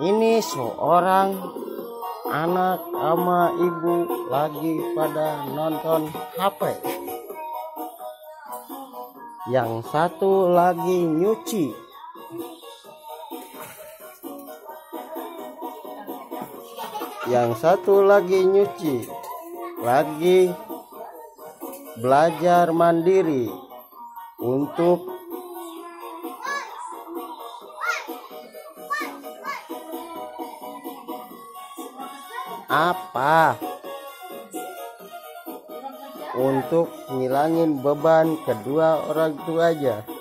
Ini seorang anak sama ibu lagi pada nonton HP. Yang satu lagi nyuci. Yang satu lagi nyuci. Lagi belajar mandiri untuk apa? Untuk ngilangin beban kedua orang tuanya.